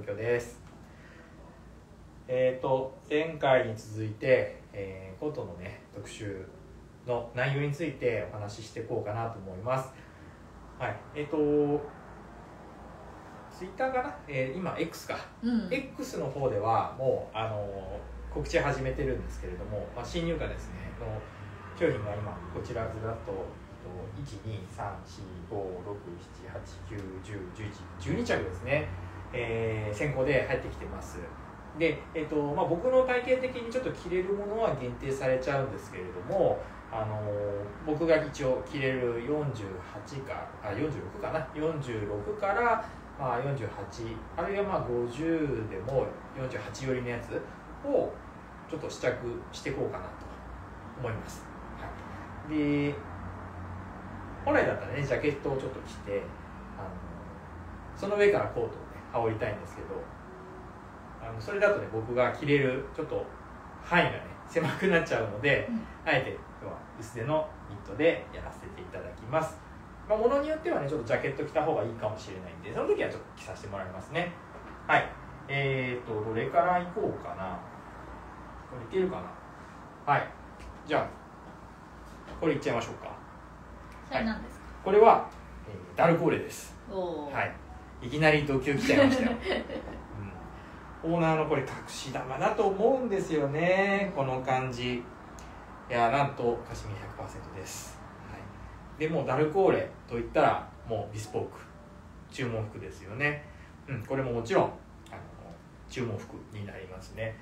東京です。前回に続いて、コートのね特集の内容についてお話ししていこうかなと思います。はい、ツイッターかな、今 X か、X の方ではもう告知始めてるんですけれども、新入荷ですねの商品が今こちらずらっと1,2,3,4,5,6,7,8,9,10,11,12着ですね、先行で入ってきてます。で、僕の体系的にちょっと着れるものは限定されちゃうんですけれども、僕が一応着れる46かな、46から48、あるいは50でも48寄りのやつをちょっと試着していこうかなと思います。はい、で、本来だったらねジャケットをちょっと着てその上からコートをね羽織りたいんですけど、それだとね僕が着れるちょっと範囲がね狭くなっちゃうので、あえて今日は薄手のニットでやらせていただきます。ものによってはねちょっとジャケット着た方がいいかもしれないんで、その時はちょっと着させてもらいますね。はい、どれからいこうかな。これいけるかな。はい、じゃあこれいっちゃいましょうか。 それ何ですか？ これは、ダルコーレです。 はい、 いきなりドキュン来ちゃいましたよ、オーナーのこれ隠し玉だと思うんですよね、この感じ。いや、なんとカシミヤ 100% です。はい、でもダルコーレといったらもうビスポーク注文服ですよね。これももちろん注文服になりますね。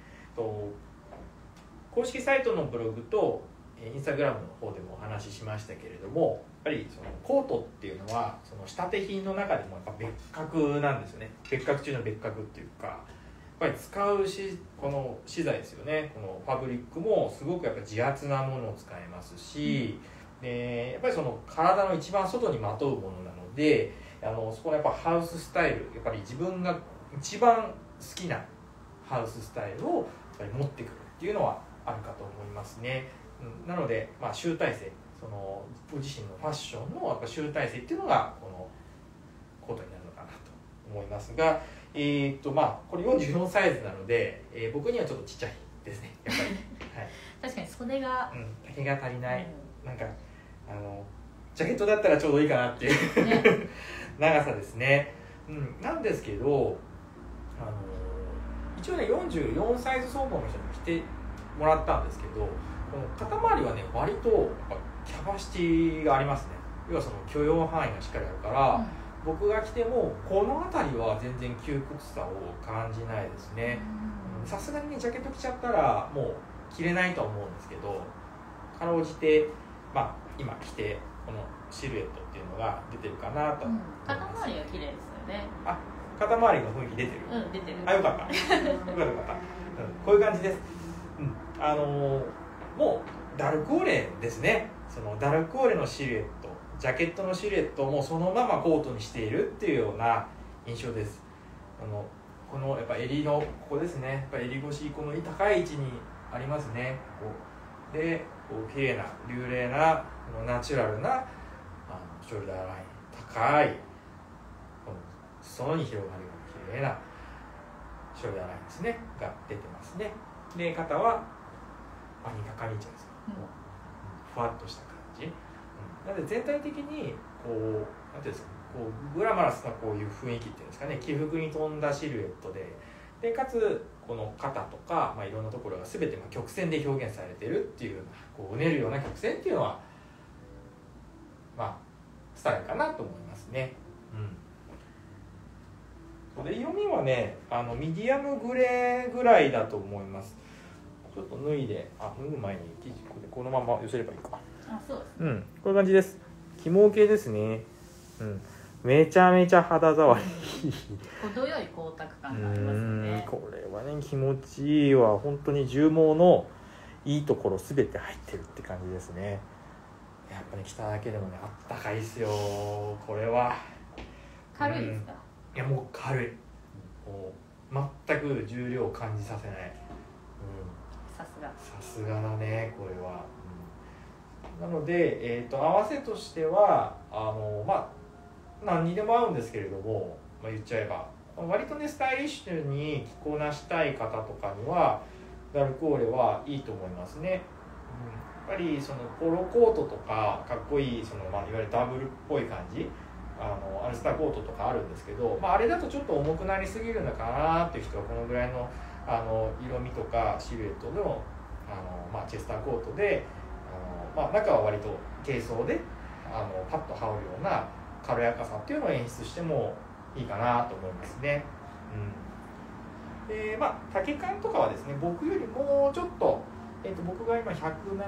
公式サイトのブログとインスタグラムの方でもお話ししましたけれども、やっぱりそのコートっていうのはその仕立て品の中でもやっぱ別格なんですよね。別格中の別格っていうか、やっぱり使うこの資材ですよね。このファブリックもすごくやっぱ自圧なものを使えますし、でやっぱりその体の一番外にまとうものなので、そこのやっぱハウススタイル、やっぱり自分が一番好きなハウススタイルをやっぱり持ってくるっていうのはあるかと思いますね。なので、集大成、そのご自身のファッションのやっぱ集大成っていうのがこのコートになるのかなと思いますが、これ44サイズなので、僕にはちょっとちっちゃいですね、やっぱり。はい、 確かに袖が、 丈が足りない、なんかジャケットだったらちょうどいいかなっていう、ね、長さですね。なんですけど一応ね44サイズ相当の人に着てもらったんですけど、この肩周りはね割とやっぱキャパシティがありますね。要はその許容範囲がしっかりあるから、僕が着てもこの辺りは全然窮屈さを感じないですね。さすがにねジャケット着ちゃったらもう着れないとは思うんですけど、かろうじて今着てこのシルエットっていうのが出てるかなと思います。 肩周りが綺麗ですよね。 肩周りの雰囲気出てる。 出てる。 よかった。よかった。こういう感じです。もうダルコーレですね。そのダルコーレのシルエット、ジャケットのシルエットもそのままコートにしているっていうような印象です。このやっぱ襟のここですね。やっぱ襟越しこの高い位置にありますね。で綺麗な流麗なナチュラルなショルダーライン、高いこの裾に広がるような綺麗なショルダーラインですねが出てますね。で肩はアニカカニチャです。ふわっとした感じ。なので全体的にこうなんていうんですか、こうグラマラスなこういう雰囲気っていうんですかね、起伏に富んだシルエットでかつこの肩とか、いろんなところが全て曲線で表現されているっていうような、こううねるような曲線っていうのはスタイルかなと思いますね。で色味はねミディアムグレーぐらいだと思います。ちょっと脱いで脱ぐ前に生地このまま寄せればいいか。 そうです。 こういう感じです。起毛系ですね。めちゃめちゃ肌触り程よい光沢感がありますよね。これはね気持ちいいわ。本当に絨毛のいいところすべて入ってるって感じですね。やっぱり着ただけでもねあったかいですよ。これは軽いですか？ いやもう軽い。もう全く重量を感じさせない。 さすがだねこれは。なので、合わせとしては何にでも合うんですけれども、言っちゃえば割とねスタイリッシュに着こなしたい方とかにはダルコーレはいいと思いますね。やっぱりそのポロコートとかかっこいいその、いわゆるダブルっぽい感じアルスターコートとかあるんですけど、あれだとちょっと重くなりすぎるのかなっていう人はこのぐらいの色味とかシルエットのチェスターコートで中は割と軽装でパッと羽織るような軽やかさっていうのを演出してもいいかなと思いますね。で丈感とかはですね、僕よりもうちょっと、僕が今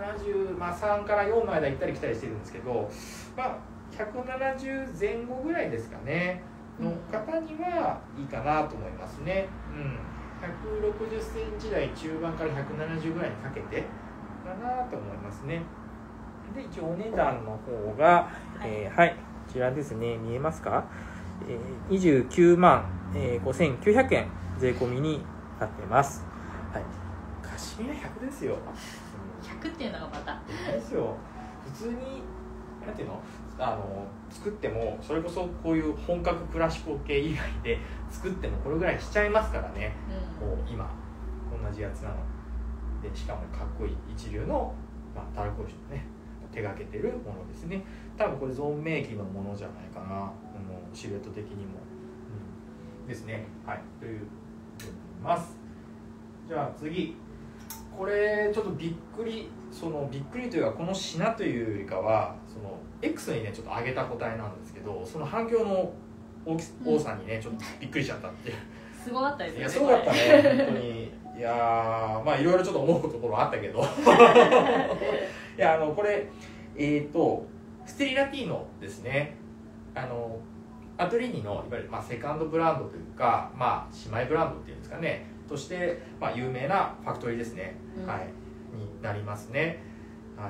173から4の間行ったり来たりしてるんですけど、170前後ぐらいですかねの方にはいいかなと思いますね。160センチ台中盤から170ぐらいにかけてかなと思いますね。で一応お値段の方が、はい、こちらですね、見えますか、29万、5900円税込みになってます。はい、カシミヤ100ですよ。 100っていうのがまたですよ。普通になんていうの、作ってもそれこそこういう本格クラシコ系以外で作ってもこれぐらいしちゃいますからね。もう今同じやつなので、しかもかっこいい一流の、ダルコーシュのね手がけてるものですね。多分これ存命期のものじゃないかな、シルエット的にも、ですね。はい、というふうに思います。じゃあ次、これちょっとびっくりというか、この品というよりかはその X にねちょっと上げた答えなんですけど、その反響の多さにねちょっとびっくりしちゃったっていう。 すごかったですよね。 いやすごかったね本当に。いやいろいろちょっと思うところあったけどいやこれステリラティーノですね。アトリーニのいわゆるセカンドブランドというか、姉妹ブランドっていうんですかねとして、有名なファクトリーですね、はい、になりますね。はい、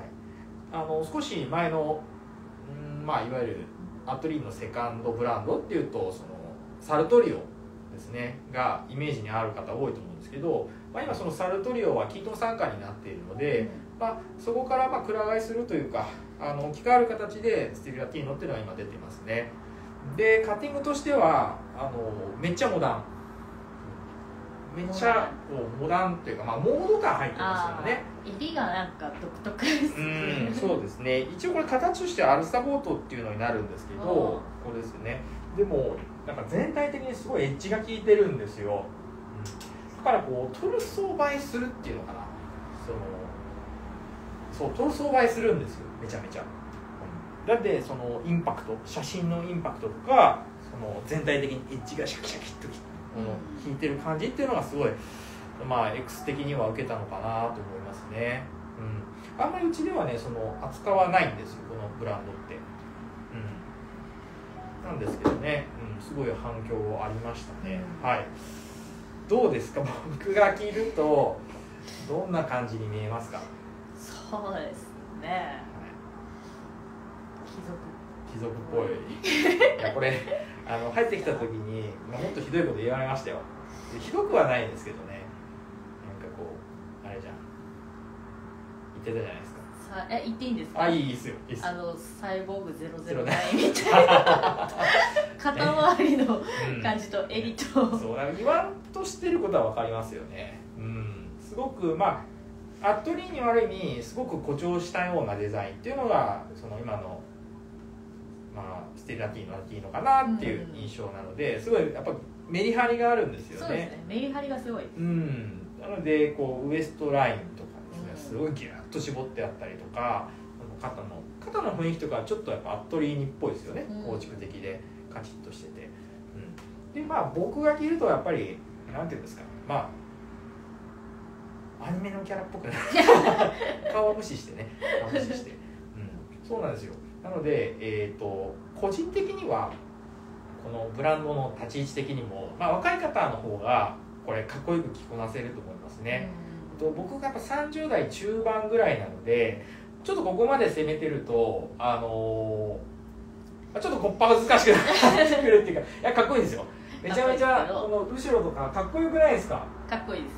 少し前の、いわゆるアトリーニのセカンドブランドっていうとそのサルトリオですねがイメージにある方多いと思うんですけど、今そのサルトリオはキートン傘下になっているので、そこからくら替えするというか置き換わる形でステリラティーノっていうのが今出ていますね。でカッティングとしてはめっちゃモダン、めっちゃモダンというか、モード感入ってますよね。 襟がなんか独特ですね。 そうですね。一応これ形としてアルスタコートっていうのになるんですけど、これですよね。でもなんか全体的にすごいエッジが効いてるんですよ。だからこうトルソー映えするっていうのかな。トルソー映えするんですよ。めちゃめちゃ。だってそのインパクト、写真のインパクトとか、その全体的にエッジがシャキシャキっと効いてる感じっていうのがすごい、X 的には受けたのかなと思いますね。あんまりうちではねその扱わないんですよ、このブランドって。なんですけどね、すごい反響ありましたね。はい。どうですか、僕が着るとどんな感じに見えますか？ そうですね。 貴族っぽい。いやこれ入ってきた時にもっとひどいこと言われましたよ。ひどくはないですけどね。なんかこうあれじゃん。言ってたじゃないですか。 言っていいんですか？ いいですよ。いいです。 サイボーグ009みたいな肩周りの感じと襟と、 そう言わんとしてることは分かりますよね。すごくアットリーに悪い意味すごく誇張したようなデザインっていうのがその今のステリラティーノかなっていう印象なので、すごいやっぱメリハリがあるんですよね。 そうですね、メリハリがすごい。 なのでこうウエストラインとかですね、すごいギュッと絞ってあったりとか、肩の雰囲気とかちょっとやっぱアットリーニっぽいですよね。構築的でカチッとしてて、で僕が着るとやっぱりなんていうんですか、アニメのキャラっぽくなる顔は無視してね、そうなんですよ。なので、個人的にはこのブランドの立ち位置的にも、若い方の方がこれかっこよく着こなせると思いますね。僕がやっぱ30代中盤ぐらいなので、ちょっとここまで攻めてるとちょっとこっぱずかしくなってくるっていうか、いやかっこいいですよ。めちゃめちゃこの後ろとかかっこよくないですか？ かっこいいです。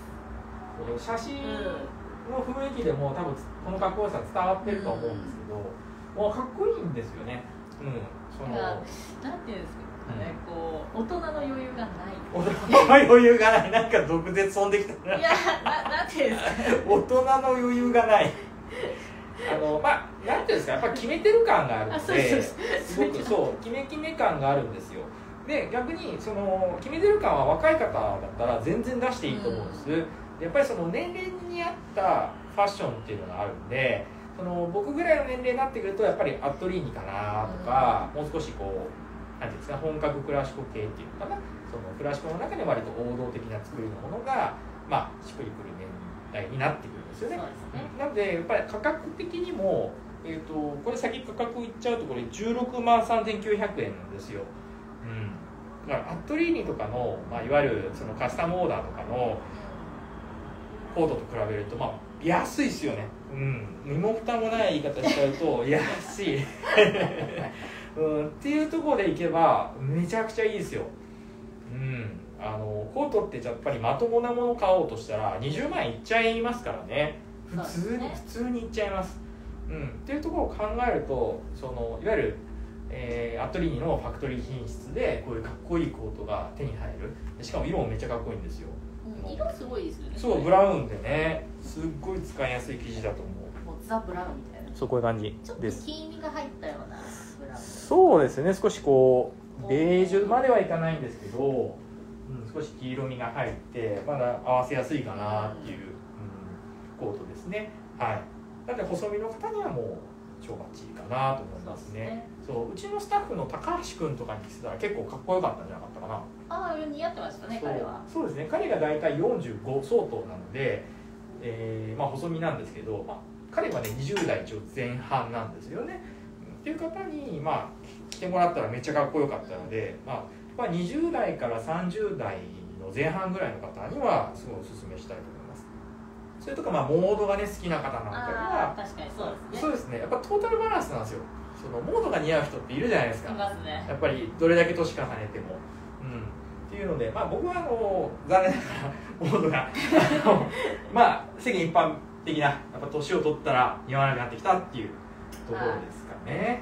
写真の雰囲気でも多分このかっこよさ伝わってると思うんですけど、もうかっこいいんですよね。 なんていうんですか、 ね、こう大人の余裕がない。 大人の余裕がない。なんか毒舌飛んできたな。 いや、なんていうんですか。 大人の余裕がない。まあなんていうんですか、やっぱ決めてる感があるので、すごくそう決め感があるんですよ。で逆にその決めてる感は若い方だったら全然出していいと思うんです。やっぱりその年齢に合ったファッションっていうのがあるんで、その僕ぐらいの年齢になってくるとやっぱりアットリーニかなとか、もう少しこうなんていうんですか、本格クラシコ系っていうのかな、そのクラシコの中で割と王道的な作りのものがまあしっくりくる年代になってくるんですよね。なのでやっぱり価格的にも、これ先価格いっちゃうとこれ16万3900円なんですよ。だからアットリーニとかの、まあ、いわゆるそのカスタムオーダーとかのコートと比べると、まあ、安いですよね。身も蓋もない言い方しちゃうと安い、っていうところでいけばめちゃくちゃいいですよ。コートってやっぱりまともなもの買おうとしたら20万円いっちゃいますからね。普通にいっちゃいます。っていうところを考えると、そのいわゆるアットリーニのファクトリー品質でこういうかっこいいコートが手に入る。しかも色もめっちゃかっこいいんですよ。 色すごいですよね。 そうブラウンでね、すっごい使いやすい生地だと思う。 もうザ・ブラウンみたいな。 そうこういう感じちょっとです。 黄身が入ったようなブラウン。 そうですね、少しこうベージュまではいかないんですけど、少し黄色みが入ってまだ合わせやすいかなっていう、コートですね。はい。なので細身の方にはもう超バッチリかなと思いますね。そううちのスタッフの高橋君とかに着てたら結構かっこよかったんじゃなかったかな。 似合ってましたね、彼は。 そうですね、彼が大体45相当なので、まあ細身なんですけど、彼はね20代一応前半なんですよね。っていう方にまあ着てもらったらめっちゃかっこよかったので、まあ20代から30代の前半ぐらいの方にはすごいおすすめしたいと思います。それとかまあモードがね好きな方なんかには確かにそうですね。 そうですね、やっぱトータルバランスなんですよ。そのモードが似合う人っているじゃないですか。 いますね。やっぱりどれだけ年重ねても、っていうので、まあ僕は残念ながらモードがまあ世間一般的なやっぱ年を取ったら似合わなくなってきたっていうところですかね。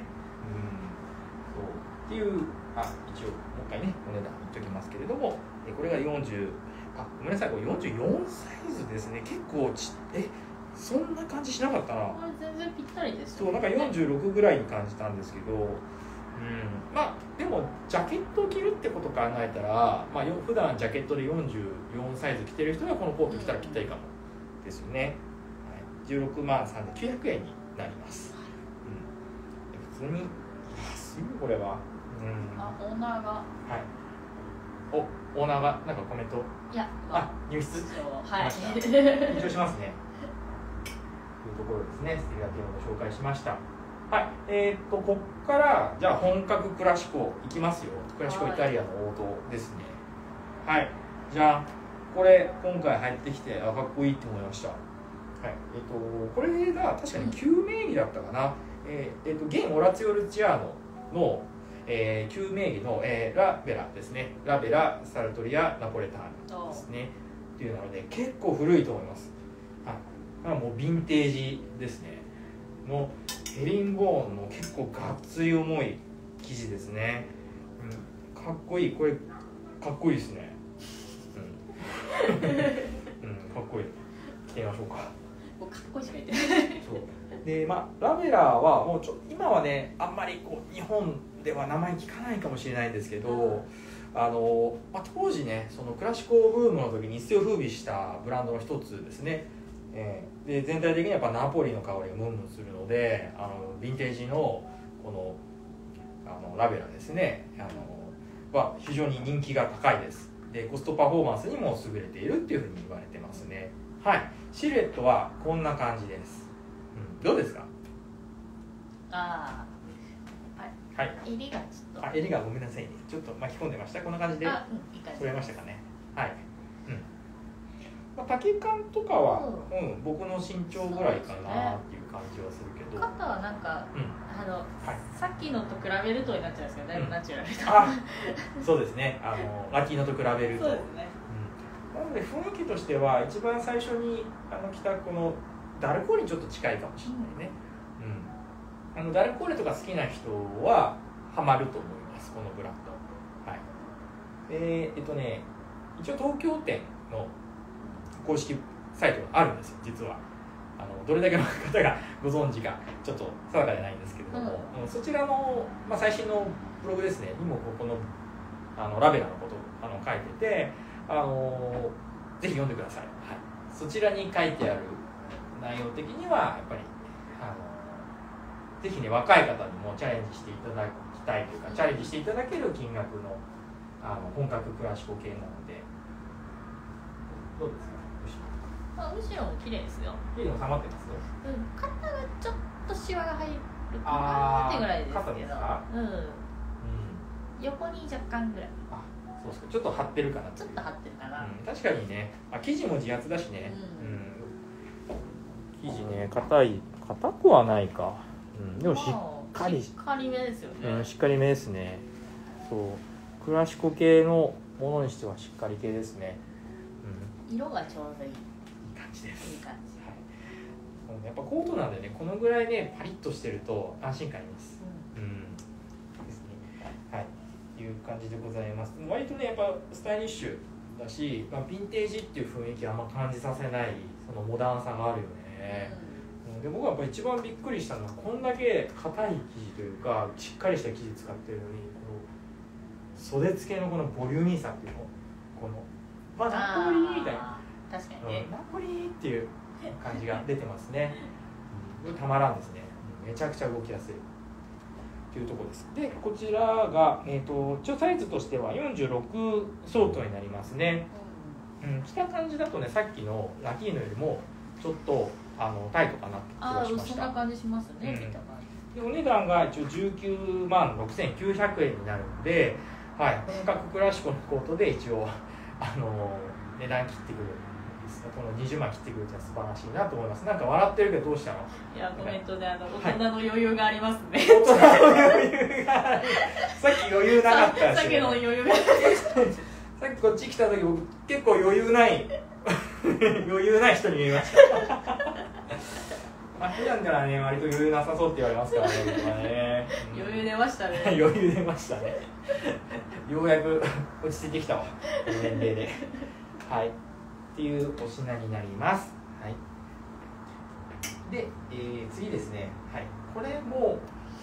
そうっていう一応もう一回ねお値段言っときますけれども、これが40ごめんなさい、これ44サイズですね。結構そんな感じしなかったな。 これ全然ぴったりですよ、ね。そうなんか46ぐらいに感じたんですけど、まあでもジャケットを着るってことを考えたら、まあ普段ジャケットで44サイズ着てる人はこのコート着たらぴったりかもですよね。16万3900円になります。普通に安いよこれは。 オーナーが。はい。 オーナーがなんかコメント。 いや、 入室。 はい。 緊張しますね。というところですね。素敵な点をご紹介しました。はい。ここからじゃあ本格クラシコいきますよ。クラシコイタリアの王道ですね。はい。じゃあこれ今回入ってきてかっこいいって思いました。はい。これが確かに旧名義だったかな。現オラツィオ・ルチアーノの旧名義の、ラベラですね。ラベラ、サルトリア、ナポレターナですね。っていうので結構古いと思います。もうヴィンテージですね。のヘリンボーンの結構がっつり重い生地ですね。かっこいい。これかっこいいですね。かっこいい。着てみましょうか。 かっこいいしか言ってない。 そうでラベラはもう今はねあんまり日本では名前聞かないかもしれないんですけど、当時ねそのクラシコブームの時に一世を風靡したブランドの一つですね。で全体的にやっぱナポリの香りがムンムンするのでヴィンテージのこのラベラですねは非常に人気が高いです。でコストパフォーマンスにも優れているっていうふうに言われてますね。はい、シルエットはこんな感じです。どうですか？ はい。襟がちょっと。 襟がごめんなさいね。ちょっと巻き込んでました。こんな感じで。取れましたかね。はい。丈感とかは、僕の身長ぐらいかなっていう感じはするけど。 肩はなんか、さっきのと比べるとになっちゃうんですけど、だいぶナチュラルそうですね。ラッキーのと比べると。 そうですね。 なので雰囲気としては一番最初に着たこのダルコーレにちょっと近いかもしれないね。ダルコーレとか好きな人はハマると思います、このブランド。 一応東京店の公式サイトがあるんですよ、実は。どれだけの方がご存知かちょっと定かじゃないんですけれども、そちらの、最新のブログですねにもこのラベラのことを書いてて、ぜひ読んでください、はい、そちらに書いてある内容的にはやっぱりぜひね若い方にもチャレンジしていただきたいというか、チャレンジしていただける金額の本格クラシコ系なので。どうですか？ むしろ綺麗ですよ。 綺麗に収まってますよ。 肩がちょっとシワが入るかなってぐらいですけど。 肩ですか？ 横に若干ぐらい。 そうですか。ちょっと張ってるかな。 ちょっと張ってるかな。 確かにね。生地も自圧だしね。生地ね、硬くはないか。でもしっかりめですよね。 しっかりめですね。そう。クラシコ系のものにしてはしっかり系ですね。 色がちょうどいい。 感じです。 いい感じ。 はい。やっぱコートなんでね、このぐらいねパリッとしてると安心感あります。ですね。はい。いう感じでございます。割とねやっぱスタイリッシュだし、ヴィンテージっていう雰囲気あんま感じさせないそのモダンさがあるよね。で僕はやっぱ一番びっくりしたのはこんだけ硬い生地というかしっかりした生地使ってるのにこの袖付けのこのボリューミーさっていうのこのナポリみたいな。 確かにね、 ナポリっていう感じが出てますね。たまらんですね。めちゃくちゃ動きやすいというところです。でこちらが、一応サイズとしては46相当になりますね。着た感じだとねさっきのラキーノよりもちょっとタイトかなって気がしました。 そんな感じしますね、見た感じ。でお値段が一応19万6900円になるので、はい、本格クラシコのコートで一応値段切ってくる。この20万切ってくるって素晴らしいなと思います。なんか笑ってるけどどうしたの？ いやコメントで大人の余裕がありますね。 大人の余裕がある。さっき余裕なかったし、 さっきの余裕が。 さっきこっち来た時僕結構余裕ない余裕ない人に見えました。普段からね割と余裕なさそうって言われますからね。僕はね。 余裕出ましたね。 余裕出ましたね。ようやく落ち着いてきたわ。年齢で。はい。っていうお品になります。はい。で、次ですね。はい。これも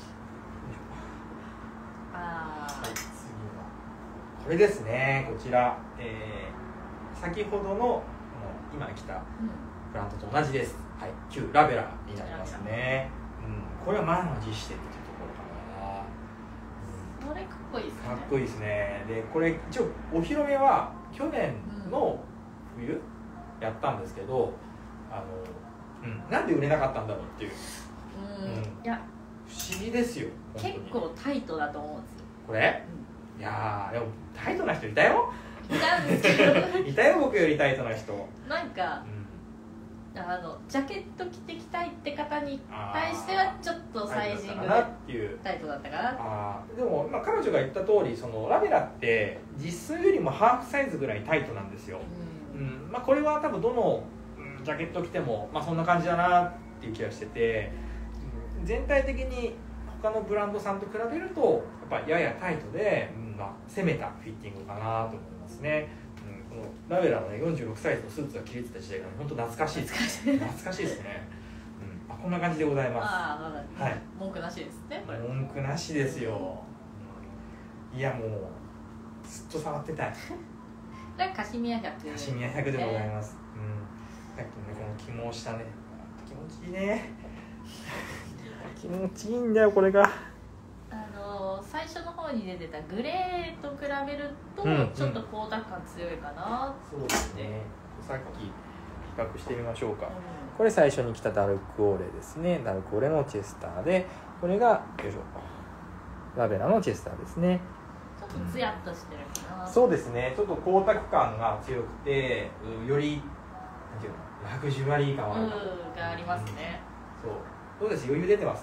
はい、次はこれですね。こちら、先ほどの今着たブランドと同じです。はい。旧ラベラになりますね。これは満を持してっていうところかな。これかっこいいですね。 かっこいいですね。で、これ一応お披露目は去年の冬やったんですけど、なんで売れなかったんだろうっていう。 いや不思議ですよ。 結構タイトだと思うんですよ。 これ？いやでもタイトな人いたよ。 いたんですけど。 いたよ僕よりタイトな人。 なんか、ジャケット着てきたいって方に対してはちょっとサイジングでタイトだったかな。 でも彼女が言った通りそのラベラって実数よりもハーフサイズぐらいタイトなんですよ。これは多分どのジャケット着ても、そんな感じだなっていう気がしてて、全体的に他のブランドさんと比べるとやっぱややタイトで、攻めたフィッティングかなと思いますね。このラベラの、46サイズのスーツが着れてた時代が本当懐かしいです。懐かしいですね。こんな感じでございます。 はい。文句なしですね。 文句なしですよ。いやもうずっと触ってたい。 カシミヤ100。 カシミヤ100でございます。さっきねこの起毛したね、気持ちいいね。気持ちいいんだよこれが。 最初の方に出てたグレーと比べるとちょっと光沢感強いかな。 そうですね。さっき比較してみましょうか。これ最初に着たダルクオーレですね。ダルクオーレのチェスターで、これがよいしょラベラのチェスターですね。 ちょっとツヤっとしてるかな。 そうですね。ちょっと光沢感が強くて、よりなんていうの、ラグジュアリー感がありますね。 そう。どうです？余裕出てます？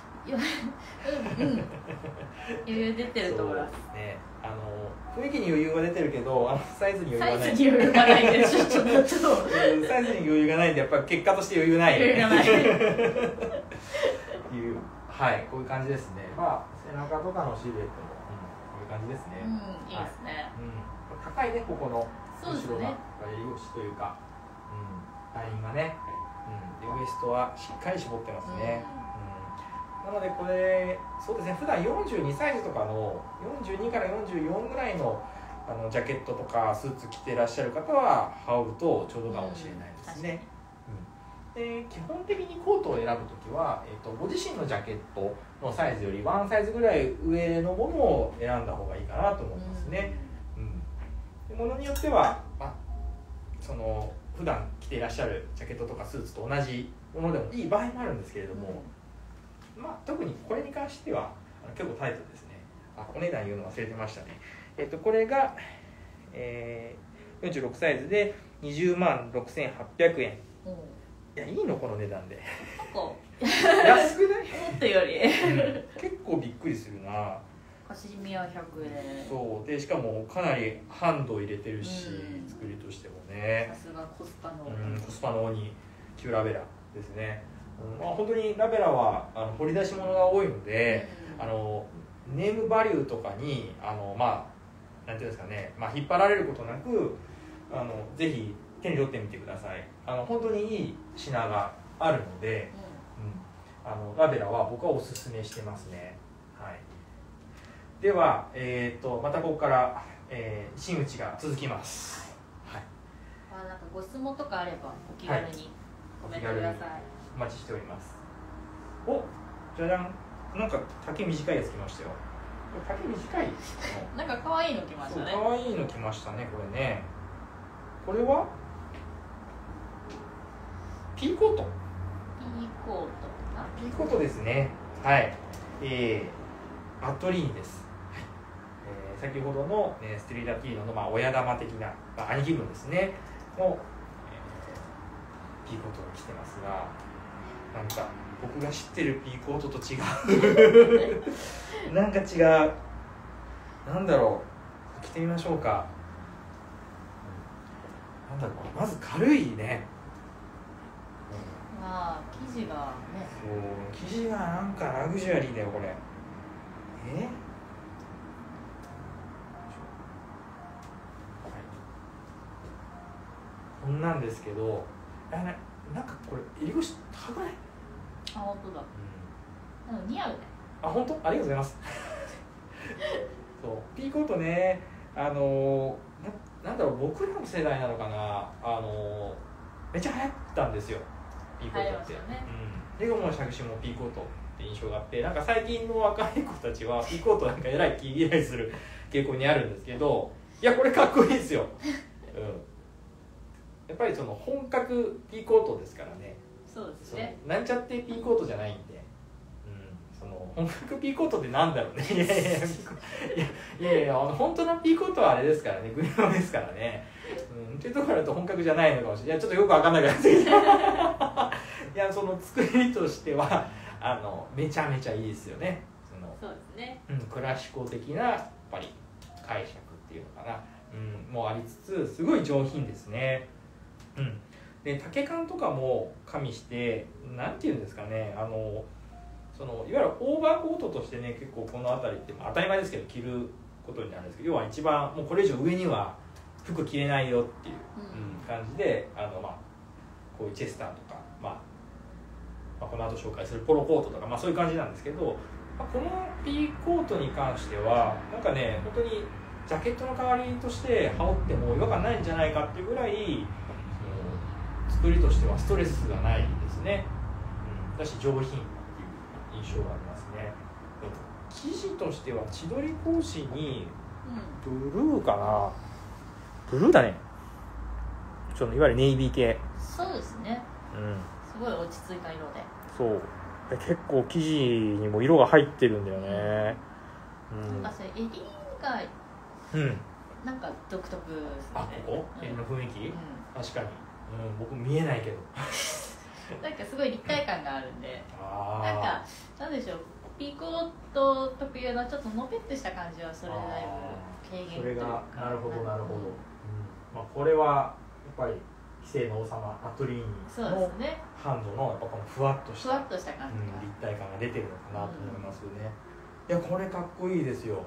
余裕出てると思います。 ね、雰囲気に余裕は出てるけど、サイズに余裕がない。 サイズに余裕がないんでちょっとサイズに余裕がないんでやっぱり結果として余裕ない。 余裕がない。 いうはいこういう感じですね。背中とかのシルエットも、こういう感じですね。 いいですね。 高いね、ここの後ろが襟腰というか、ラインがね、でウエストはしっかり絞ってますね。なのでこれそうですね、普段42サイズとかの42から44ぐらいのジャケットとかスーツ着てらっしゃる方は羽織るとちょうどかもしれないですね。で基本的にコートを選ぶときは、ご自身のジャケットのサイズよりワンサイズぐらい上のものを選んだ方がいいかなと思いますね。でものによっては、その普段着ていらっしゃるジャケットとかスーツと同じものでもいい場合もあるんですけれども、特にこれに関しては結構タイトですね。お値段言うの忘れてましたね。これが、46サイズで20万6800円。いや、いいのこの値段で。安くない？ 思ったより、 結構びっくりするな。 カシミヤ100円。 そうで、しかもかなりハンド入れてるし、作りとしてもね。 さすがコスパのコスパの鬼キューラベラですね。本当にラベラは掘り出し物が多いので、ネームバリューとかになんていうんですかね、引っ張られることなくぜひ手に取ってみてください。本当にいい品があるので、ラベラは僕はおすすめしてますね。はい、では、またここから、真打ちが続きます。はい、 なんかご質問とかあればお気軽にコメントください。 お待ちしております。お、じゃじゃん。なんか丈短いやつ来ましたよ。丈短いなんか可愛いの来ましたね。 可愛いの来ましたね、これね。これはピーコート。ピーコートですね。はい。アトリーニです。先ほどの、ステリラティーノの、親玉的な、兄貴分ですねの、ピーコートが着てますが、なんか僕が知ってるピーコートと違うなんか違う。なんだろう、着てみましょうか。なんだろう、まず軽いね。 生地がね、 そう、生地がなんかラグジュアリーだよこれ。こんなんですけど、なんかこれ襟腰高くない？ 本当だ。似合うね。 本当？ありがとうございます。そうピーコートね、なんだろう、僕らの世代なのかな、めっちゃ流行ったんですよ、ピーコートって。レゴも杓子もピーコートって印象があって、なんか最近の若い子たちはピーコートなんかえらい気嫌いする傾向にあるんですけど、いやこれかっこいいですよ。やっぱりその本格ピーコートですからね。 そうですね。 なんちゃってピーコートじゃないんで、その本格ピーコートってなんだろうね。いや本当のピーコートはあれですからね、グレーですからね。っていうところだと本格じゃないのかもしれない。いやちょっとよくわかんないからですけど。いやその作りとしてはめちゃめちゃいいですよね。 そうですね。 クラシコ的なやっぱり解釈っていうのかな、もうありつつすごい上品ですね。で丈感とかも加味して、なんていうんですかね、そのいわゆるオーバーコートとしてね、結構この辺りって当たり前ですけど着ることになるんですけど、要は一番もうこれ以上上には服着れないよっていう感じで、こういうチェスターとか、この後紹介するポロコートとか、そういう感じなんですけど、このピーコートに関してはなんかね、本当にジャケットの代わりとして羽織っても違和感ないんじゃないかっていうぐらい、作りとしてはストレスがないですね。だし上品っていう印象がありますね。生地としては千鳥格子にブルーかな、ブルーだね。いわゆるネイビー系。 そうですね。すごい落ち着いた色で。 そう結構生地にも色が入ってるんだよね。 なんかそれ襟がなんか独特ですね。 ここ襟の雰囲気、確かに。僕見えないけど。 なんかすごい立体感があるんで、なんかなんでしょう、ピーコート特有のちょっとのぺっとした感じはそれでだいぶ軽減というか。 それがなるほどなるほど。これはやっぱり既成の王様アトリーニのハンドのやっぱこのふわっとした感じ、 立体感が出てるのかなと思いますよね。いやこれかっこいいですよ。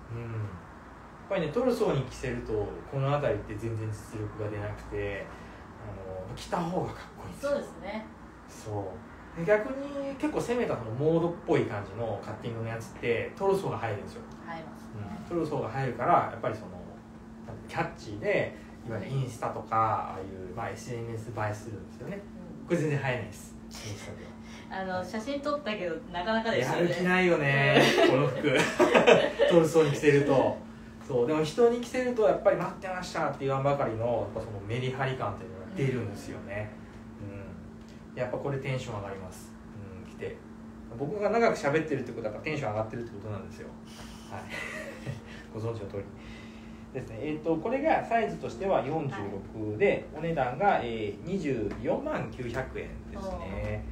ぱりねトルソーに着せるとこの辺りって全然実力が出なくて着た方がかっこいいんですよ。 そうですね。 そうで逆に結構攻めたそのモードっぽい感じのカッティングのやつってトルソーが入るんですよ。 入りますね、 トルソーが入るからやっぱりそのキャッチーでいわゆるインスタとかああいう、SNS 映えするんですよね。これ全然入らないです。インスタでは写真撮ったけどなかなかですよね。 やる気ないよねこの服トルソーに着せると。そうでも人に着せるとやっぱり待ってましたって言わんばかりのやっぱそのメリハリ感っていうのが出るんですよね。やっぱこれテンション上がります。着て僕が長く喋ってるってことはテンション上がってるってことなんですよ。はいご存知の通りですね。これがサイズとしては46で、お値段が、24万900円ですね。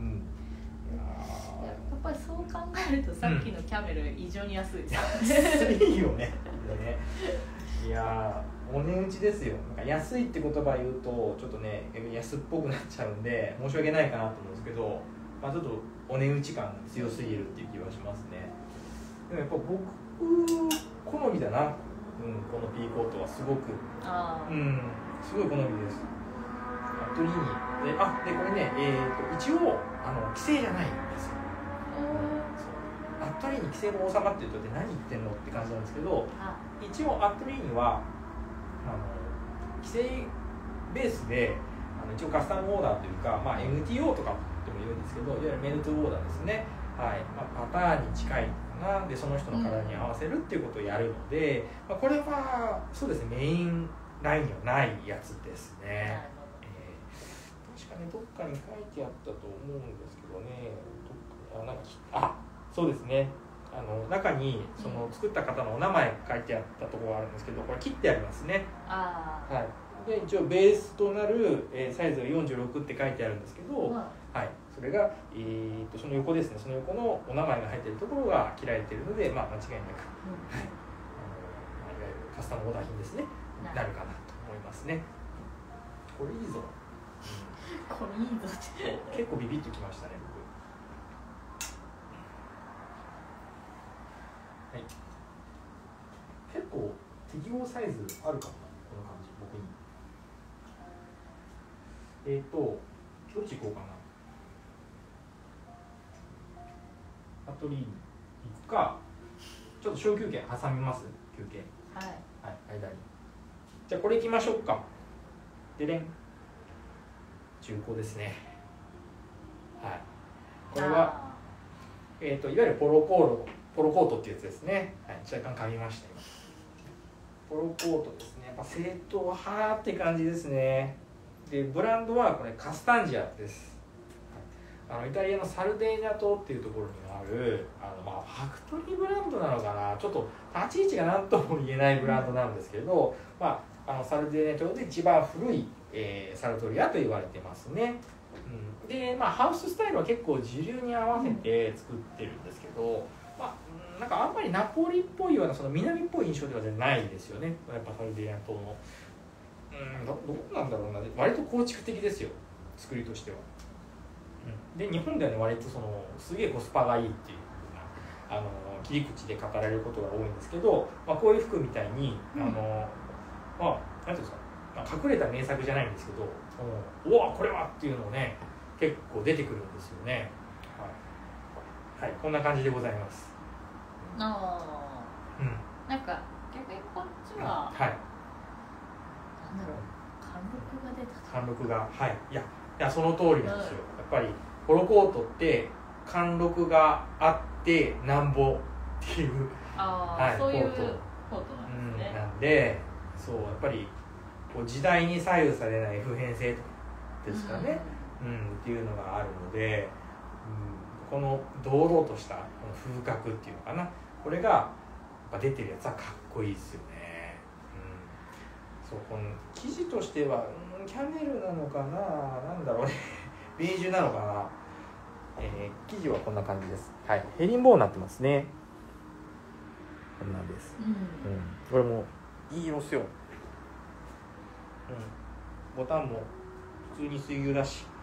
やっぱりそう考えるとさっきのキャメル異常に安いです安いよね。いやお値打ちですよ。なんか安いって言葉言うとちょっとね安っぽくなっちゃうんで申し訳ないかなと思うんですけど、ちょっとお値打ち感が強すぎるっていう気はしますね。でもやっぱ僕好みだな、このピーコートはすごくすごい好みです。アットリーニでこれね、一応規制じゃないんですよ。アットリーニ規制の王様って言うと何言ってんのって感じなんですけど、一応アットリーニは規制ベースで一応カスタムオーダーというか、MTO とかっても言うんですけど、いわゆるメルトオーダーですね。パターンに近いかなでその人の体に合わせるっていうことをやるので、これはそうですねメインラインにはないやつですね。確かねどっかに書いてあったと思うんですけどね、そうですね、中にその作った方のお名前書いてあったところがあるんですけど、これ切ってありますね。で一応ベースとなる、サイズが46って書いてあるんですけど、それが、その横ですね、その横のお名前が入っているところが切られているので、間違いなく、いわゆるカスタムオーダー品ですね、なるかなと思いますね。これいいぞ。 これいいぞって結構ビビッときましたね僕。結構適合サイズあるかもなこの感じ僕に。どっち行こうかな。アトリーに行くか、ちょっと小休憩挟みます。休憩間に。じゃあこれ行きましょうか。でね中古ですね。これはいわゆるポロコートっていうやつですね。若干噛みました今。ポロコートですね。やっぱ正統派って感じですね。でブランドはこれカスタンジアです。イタリアのサルデーニャ島っていうところにあるファクトリーブランドなのかな、ちょっと立ち位置が何とも言えないブランドなんですけど、サルデーニャ島で一番古い、サルトリアと言われてますね。でハウススタイルは結構時流に合わせて作ってるんですけど、なんかあんまりナポリっぽいようなその南っぽい印象ではないですよね。やっぱサルデーニャ島のどうなんだろうな、割と構築的ですよ作りとしては。で日本ではね割とそのすげえコスパがいいっていう風な切り口で語られることが多いんですけど、こういう服みたいになんていうんですか、隠れた名作じゃないんですけど、おわこれはっていうのをね結構出てくるんですよね。こんな感じでございます。 なんか逆にこっちは、なんだろう、貫禄が出た。 貫禄がいやその通りなんですよ。やっぱりポロコートって貫禄があってなんぼっていうそういうコートなんですね。 なんでそうやっぱりこう時代に左右されない普遍性ですかね、っていうのがあるので、この堂々としたこの風格っていうのかな、これがやっぱ出てるやつはかっこいいですよね。そうこの生地としては、キャメルなのかな、なんだろうねベージュなのかな。生地はこんな感じです。ヘリンボーンになってますね。こんなんです。これもいい色っすよ。ボタンも普通に水牛だし、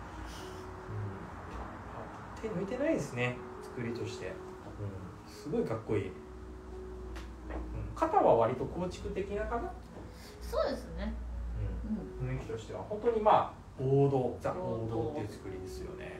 手抜いてないですね作りとして。すごいかっこいい。 肩は割と構築的なかな。 そうですね、 雰囲気としては本当にまあ王道ザ王道っていう作りですよね、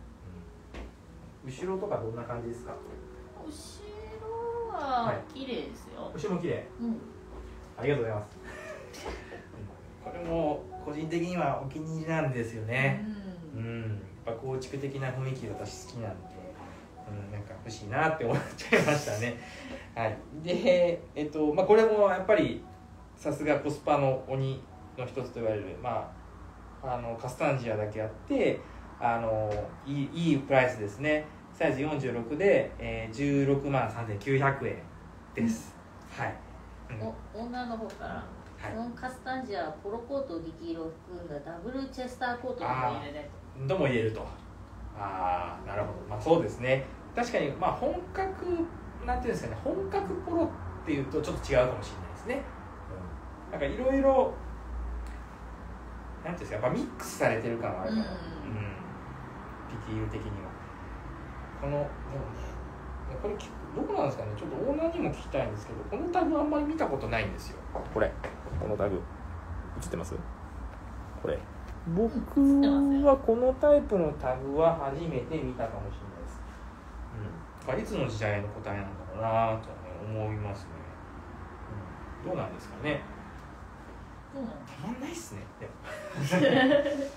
後ろとかどんな感じですか？ 後ろは綺麗ですよ、 後ろも綺麗、ありがとうございますこれも個人的にはお気に入りなんですよね、やっぱ構築的な雰囲気私好きなんで、なんか欲しいなって思っちゃいましたねはい。でこれもやっぱりさすがコスパの鬼の一つと言われる、カスタンジアだけあっていいプライスですね。サイズ46で、16万3900円です、はい、 オーナーの方から、このカスタンジアポロコート激色を含んだダブルチェスターコートとも入れないとも言えると。なるほど、そうですね。確かに本格なんていうんですかね、本格ポロっていうとちょっと違うかもしれないですね。なんかいろいろなんていうんですか、やっぱミックスされてる感はあるから、ディティール的にはこのでもね、これどこなんですかね。ちょっとオーナーにも聞きたいんですけど、このタグあんまり見たことないんですよ。このタグ映ってます？これ僕はこのタイプのタグは初めて見たかもしれないです。いつの時代の答えなんだろうなと思いますね。どうなんですかね。たまんないっすね。でもたまらないっすね。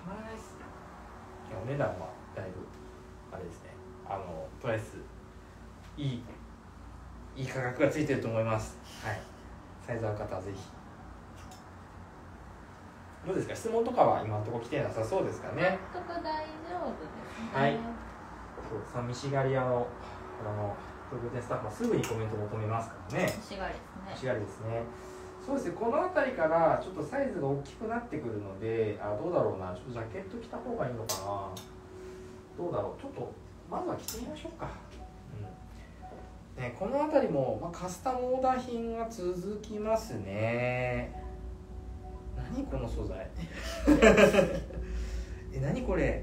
お値段はだいぶあれですね。プライスいい価格がついてると思います。はい。サイズ合う方はぜひ。どうですか。質問とかは今のところ来てなさそうですかね。 今のところ大丈夫ですね。 はい。そう寂しがり屋の東京店スタッフはすぐにコメントを求めますからね。 欲しがりですね。 欲しがりですね。そうですね。この辺りからちょっとサイズが大きくなってくるので、どうだろうな。ちょっとジャケット着た方がいいのかな。どうだろう。ちょっとまずは着てみましょうか。ね、この辺りも、カスタムオーダー品が続きますね。何この素材何これ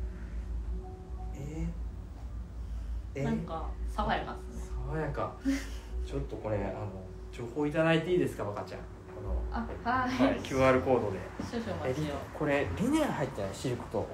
なんか爽やかですね。 爽やかちょっとこれ情報いただいていいですか、若ちゃん。 はい、 QR コードで少々お待ちを。 これリネン入ってない？シルクと、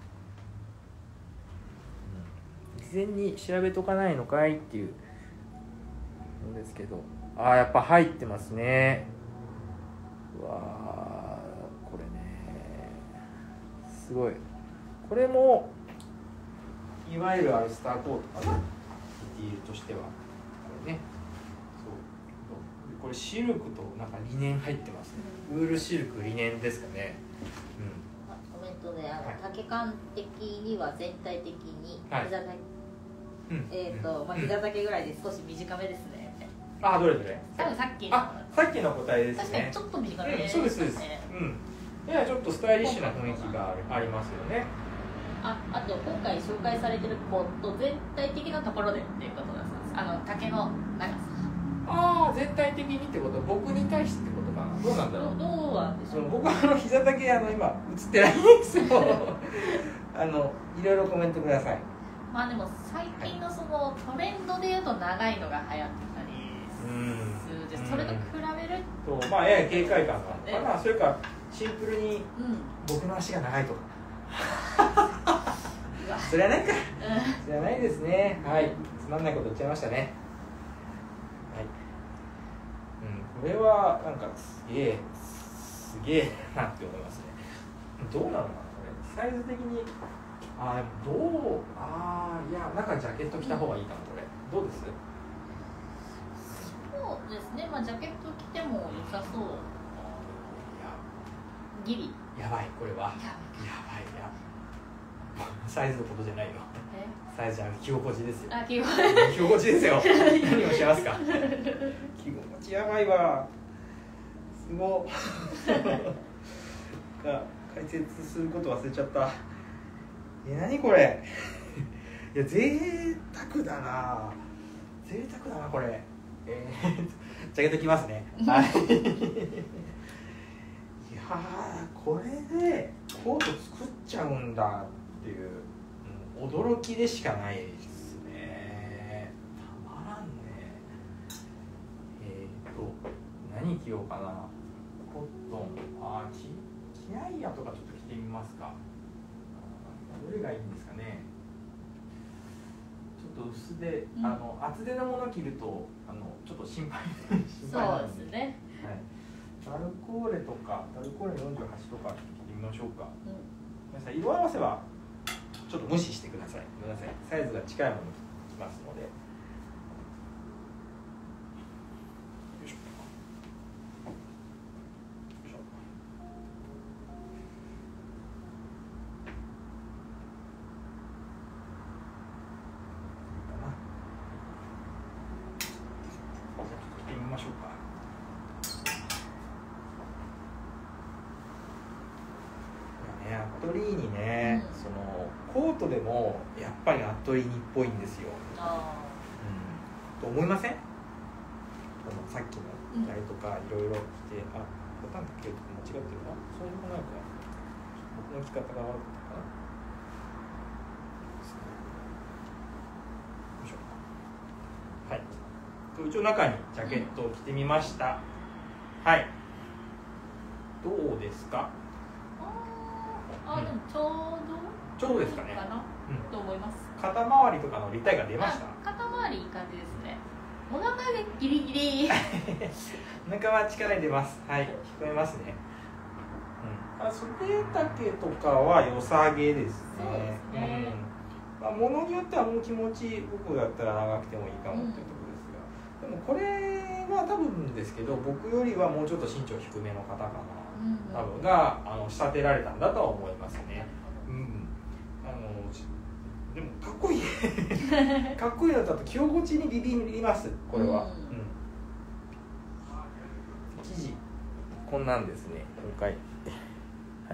事前に調べとかないのかいっていうのですけど、やっぱ入ってますね。うわー、これねすごい。これもいわゆるアルスターコートかな、ディティールとしては。これね、そうこれシルクとなんかリネン入ってますね。ウールシルクリネンですかね。 コメントで丈感的には全体的に膝丈、膝丈ぐらいで少し短めですね。 どれどれ？ 多分さっきの答えですね。 確かにちょっと短めですね。 そうですそうです。いやちょっとスタイリッシュな雰囲気がありますよね。 あと今回紹介されてるコット全体的なところでっていうことです。丈の長さ。 全体的にってこと、僕に対してってことかな。どうなんだろう。 どうなんでしょう。 僕は膝丈今映ってないんですよ。いろいろコメントください。 でも最近のそのトレンドでいうと長いのが流行ってたりする。それと比べるとやや警戒感があるかな。それかシンプルに僕の足が長いとか。それはないか。それはないですね。はい。つまんないこと言っちゃいましたね。はい。これはなんかすげえなって思いますね。どうなのかなこれ。サイズ的にいやなんかジャケット着た方がいいかなこれ。どうです？ そうですね。ジャケット着ても良さそう。ギリ。やばいこれは。やばい。 サイズのことじゃないよ。サイズじゃなくて着心地ですよ。 着心地ですよ。何をしますか。着心地やばいわ。すごい。解説すること忘れちゃった。何これ。いや贅沢だなこれ。ジャケット着ますね。はい。いやこれでコート作っちゃうんだっていう、驚きでしかないですね。たまらんね。 何着ようかな。コットン、キアイヤとかちょっと着てみますか。どれがいいんですかね。ちょっと薄手、厚手のもの着るとちょっと心配なんで。 そうですね。 はい。ダルコーレとかダルコーレ48とか着てみましょうか。ごめんなさい、色合わせはちょっと無視してください。ごめんなさい。サイズが近いものに着ますので。よいしょ。ましょうか。アットリーニね、そのコートでもやっぱりアットリーニっぽいんですよ。と思いません？さっきのあれとかいろいろ着て、ボタンかけるとか間違ってるな。そういうもないか。僕の着方が悪かったかな。よいしょ。はい。一応中にジャケットを着てみました。はい。どうですか？ でもちょうどですかね。 と思います。 肩周りとかの立体感出ました？ 肩周りいい感じですね。お腹がギリギリ。 お腹は力入れます。はい、聞こえますね。袖丈とかは良さげですね。 そうですね。 ものによってはもう気持ち僕だったら長くてもいいかもっていうところですが、でもこれは多分ですけど、僕よりはもうちょっと身長低めの方かな。多分が仕立てられたんだとは思いますね。でもかっこいい。かっこいいのとあと着心地にビビります。これは。生地こんなんですね。今回。はい。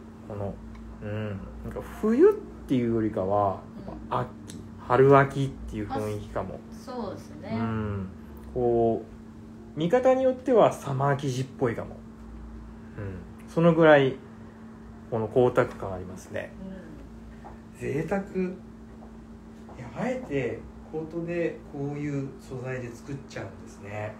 なんか冬っていうよりかは秋、春秋っていう雰囲気かも。 そうですね。 こう見方によってはサマー生地っぽいかも。そのぐらいこの光沢感ありますね。贅沢。あえてコートでこういう素材で作っちゃうんですね。いや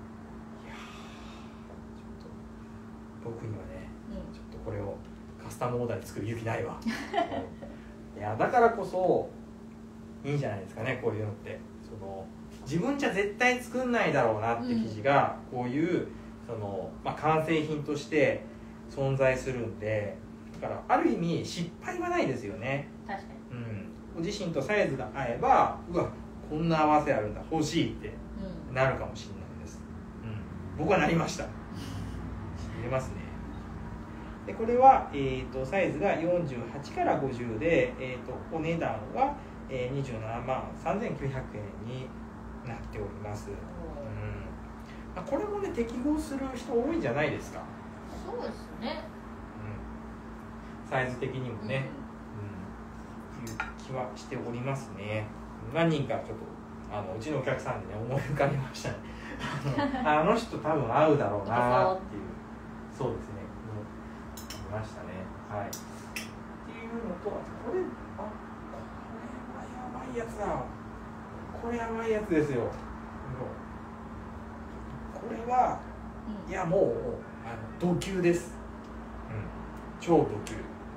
ちょっと僕にはね、ちょっとこれをカスタムオーダーで作る勇気ないわ。いやだからこそいいんじゃないですかね、こういうのって。自分じゃ絶対作んないだろうなって生地がこういう完成品として存在するんで、だからある意味失敗はないですよね。 確かに。 ご自身とサイズが合えば、うわこんな合わせあるんだ欲しいってなるかもしれないです。僕はなりました。入れますね。でこれは、サイズが48から50で、お値段は、27万3900円になっております。これもね適合する人多いんじゃないですか。 そうですね。 サイズ的にもね、いう気はしておりますね。何人かちょっとうちのお客さんでね思い浮かびましたね。あの人多分合うだろうなっていう。そうですね。ありましたね。はい。っていうのと、これはやばいやつだ。これやばいやつですよ。これは、いやもうド級です。超ド級。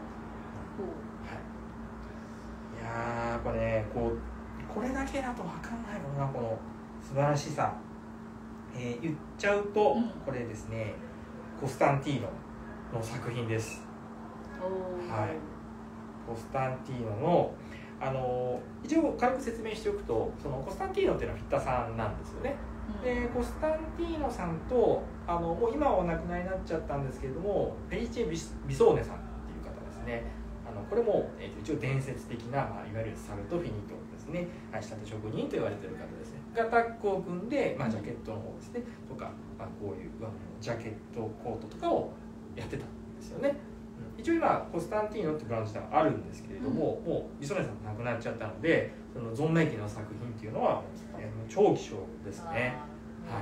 いややっぱねこれだけだと分かんないもんな、この素晴らしさ。言っちゃうと、これですねコスタンティーノの作品です。はい。コスタンティーノの一応軽く説明しておくと、そのコスタンティーノっていうのはフィッタさんなんですよね。でコスタンティーノさんともう今はお亡くなりになっちゃったんですけれども、フェリチェ・ビソーネさんっていう方ですね。これも、一応伝説的な、いわゆるサルトフィニットですね、仕立て職人と言われている方ですねがタッグを組んで、ジャケットの方ですねとか、こういうジャケットコートとかをやってたんですよね。一応今コスタンティーノってブランド自体はあるんですけれども、もうビソネさん亡くなっちゃったので、その存命期の作品っていうのは、超希少ですね。はい。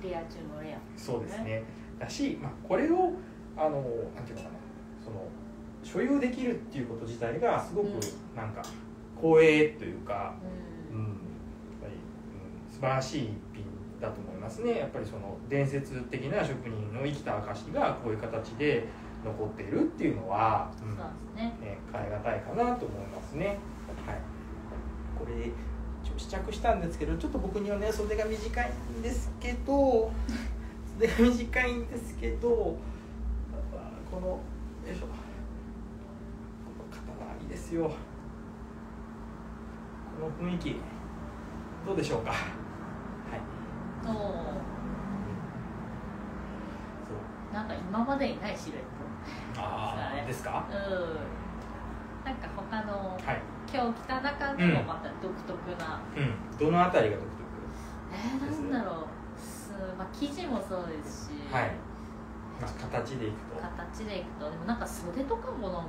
レア中のレア。 そうですね。だし、これをなんていうのかな、所有できるっていうこと自体がすごくなんか光栄というか、やっぱり、素晴らしい一品だと思いますね。やっぱりその伝説的な職人の生きた証がこういう形で残っているっていうのは、 そうですね、 変え難いかなと思いますね。はい、これ試着したんですけど、ちょっと僕にはね袖が短いんですけど袖が短いんですけど、このよいしょ、この肩がいいですよ。この雰囲気どうでしょうか。はい。 そうなんか今までにないシルエットですか。 なんか他の、 はい、 今日着た中でもまた独特な、 どのあたりが独特？ なんだろう、生地もそうですし、 はい、形でいくとでもなんか袖とかもなんか、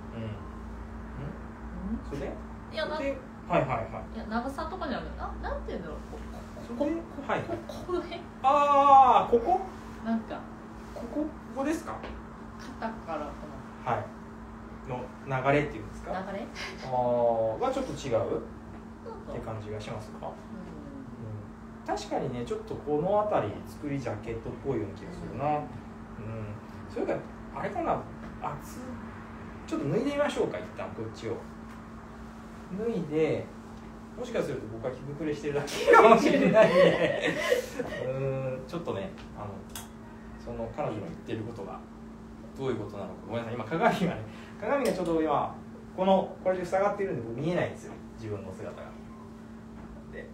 袖？ いやはい、 いや長さとかじゃなくて、なんていうんだろう、 はい、 この辺、 ここなんかここですか？ 肩からこのの流れっていうんですか？ 流れ？ がちょっと違うって感じがしますか？確かにね、ちょっとこの辺り作りジャケットっぽいような気がするな。それからあれかな、ちょっと脱いでみましょうか、一旦こっちを脱いで、もしかすると僕は着膨れしてるだけかもしれないねちょっとね、その彼女の言ってることがどういうことなのか、ごめんなさい、今鏡がちょうど今これで塞がっているんで僕見えないんですよ、自分の姿が。で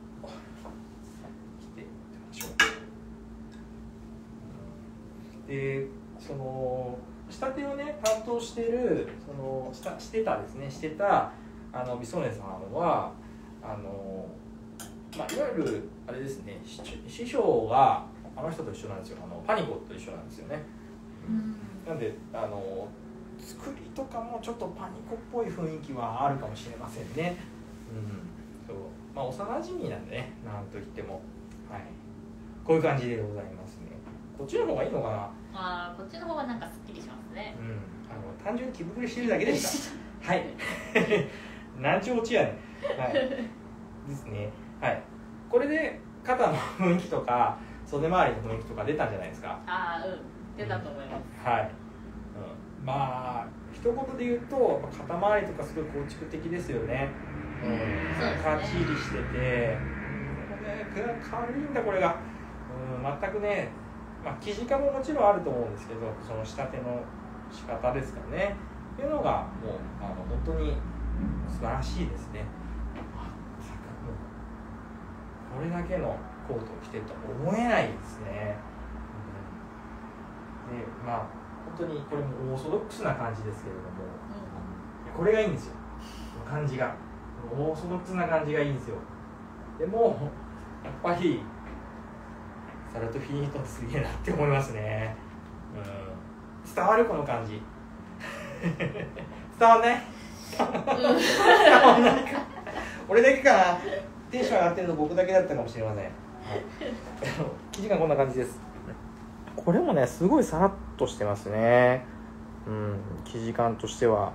着てみましょう。でその仕立てをね担当しているしてたビソネさんはいわゆるあれですね、師匠があの人と一緒なんですよ。パニコと一緒なんですよね。なんで作りとかもちょっとパニコっぽい雰囲気はあるかもしれませんね。幼馴染なんでね、なんといっても、はい、こういう感じでございますね。こっちの方がいいのかな。 こっちの方がなんかすっきりしますね。 単純に着膨れしてるだけでしたはいなんちゅうオチやねん。はいですね。はい、これで肩の雰囲気とか袖周りの雰囲気とか出たんじゃないですか。 出たと思います。 はい、一言で言うと肩周りとかすごい構築的ですよね。かっちりしてて、軽いんだこれが。全くね、生地感ももちろんあると思うんですけど、その仕立ての仕方ですかねっていうのがもう本当に素晴らしいですね。これだけのコートを着てるとは思えないですね。で本当にこれもオーソドックスな感じですけれども、これがいいんですよ。感じがオーソドックスな感じがいいんですよ。でもやっぱりサラトフィニートすげえなって思いますね。伝わるこの感じ伝わんない伝わんないか俺だけかな。テンション上がってるの僕だけだったかもしれません。生地がこんな感じです。これもねすごいさらっとしてますね。生地感としては。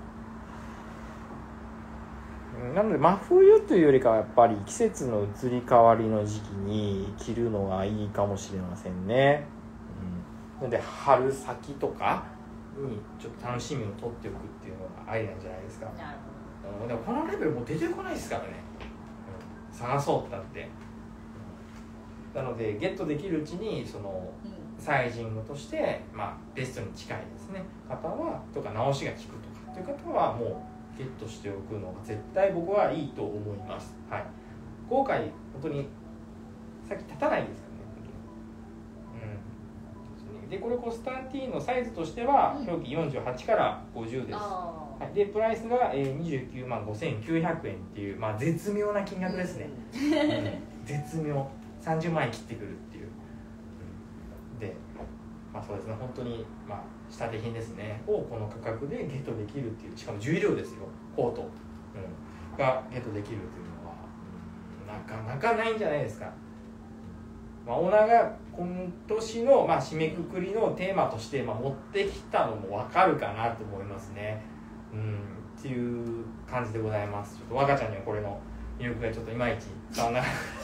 なので真冬というよりかはやっぱり季節の移り変わりの時期に着るのがいいかもしれませんね。なので春先とかにちょっと楽しみを取っておくっていうのがアイデアなんじゃないですか。でもこのレベルもう出てこないですからね。探そうってなって、なのでゲットできるうちにそのサイジングとして、ベストに近いですね方はとか直しが効くとかという方はもうゲットしておくのが絶対僕はいいと思います。はい、後悔本当に先立たないですからね。でこれスタンティーンのサイズとしては表記48から50です。でプライスが29万5900円っていう、絶妙な金額ですね。絶妙、30万円切ってくるっていう。で、そうですね、本当に仕立て品ですねをこの価格でゲットできるっていう、しかも重量ですよ、コート、がゲットできるというのは、なかなかないんじゃないですか。オーナーが今年の締めくくりのテーマとして持ってきたのも分かるかなと思いますね。っていう感じでございます。ちょっと若ちゃんにはこれの魅力がちょっといまいち伝わらなかっ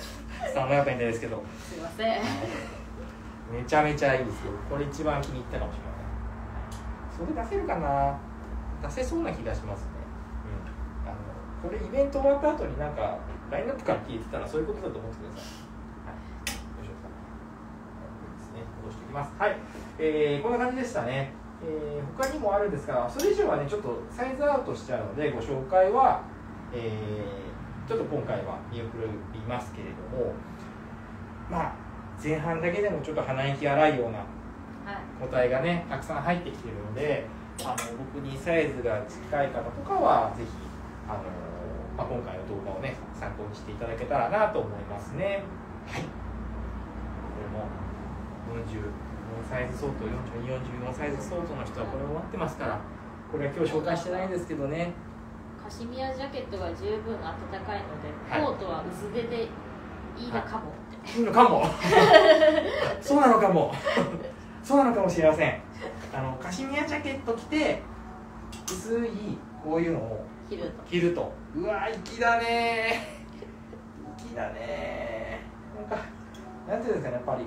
まやかにですけど、 すいません。 めちゃめちゃいいですよ。これ一番気に入ったかもしれない。それ出せるかな、出せそうな気がしますね。これイベント終わった後になんかラインナップから聞いてたらそういうことだと思ってください。はい、よいしょ。ですね、戻していきます。はい、こんな感じでしたね。他にもあるんですが、それ以上はねちょっとサイズアウトしちゃうのでご紹介は、ちょっと今回は見送りますけれども、まあ前半だけでもちょっと鼻息荒いような個体がねたくさん入ってきているので、僕にサイズが近い方とかはぜひ今回の動画をね参考にしていただけたらなと思いますね。はい、これも44サイズ相当、42、44サイズ相当の人はこれを待ってますから、これは今日紹介してないんですけどね。 カシミヤジャケットが十分暖かいので、コートは薄手でいいのかもって、 いいのかもそうなのかもそうなのかもしれません。カシミヤジャケット着て薄いこういうのを着ると、うわ粋だね粋だね。なんていうんですかね、やっぱり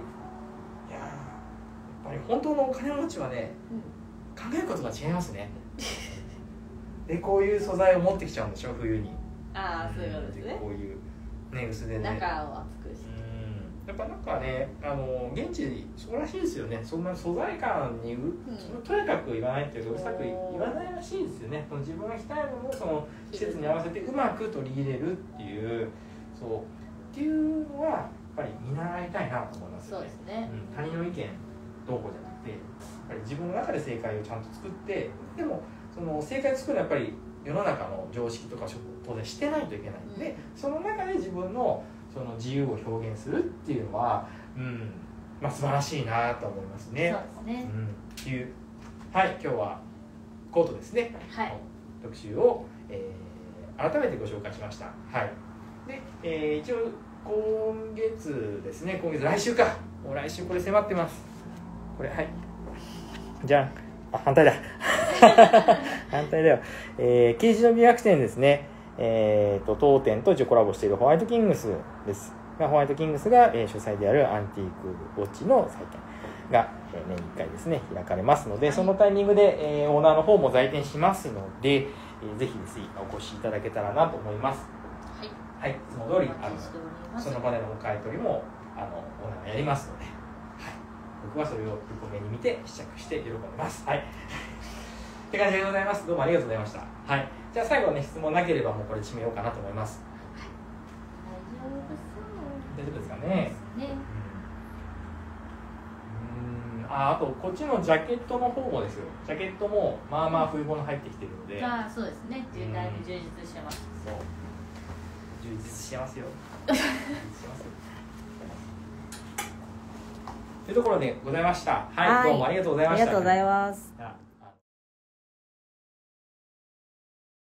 本当のお金持ちはね、考えることが違いますねでこういう素材を持ってきちゃうんでしょ、冬に。 ああ、そういうことですね。 こういうね薄手で、 中を厚くして、 やっぱなんかね、現地そうらしいですよね。そんな素材感にとやかく言わないっていうか、うるさく言わないらしいですよね。自分が着たいものをその季節に合わせてうまく取り入れるっていう、そうっていうのはやっぱり見習いたいなと思いますよね。 そうですね、 他人の意見どうこうじゃなくて、やっぱり自分の中で正解をちゃんと作って、でもその正解を作るのはやっぱり世の中の常識とか当然してないといけないので、その中で自分のその自由を表現するっていうのは、素晴らしいなと思いますね。 そうですね。 っていう、はい、今日はコートですね、 はい、 特集を、改めてご紹介しました。はい。で、一応今月ですね、来週か、もう来週これ迫ってます。これ、はい。じゃん。反対だ。反対だよ。生地の美白店ですね。当店とコラボしているホワイトキングスです。ホワイトキングスが、主催であるアンティークウォッチの祭典が、年1回ですね開かれますので、そのタイミングで、オーナーの方も在店しますので、ぜひですねお越しいただけたらなと思います。はい、いつも通りその場でのお買い取りもオーナーがやりますので、はい、僕はそれを横目に見て試着して喜んでます。はい。って感じでございます。どうもありがとうございました。はい。じゃあ最後ね、質問なければもうこれ締めようかなと思います。大丈夫ですかね。あとこっちのジャケットの方もですよ。ジャケットもまあまあ冬物入ってきてるので。 そうですね。だいぶ充実してます。 そう。充実してますよ。充実してますよ。というところでございました。はい、どうもありがとうございました。 ありがとうございます。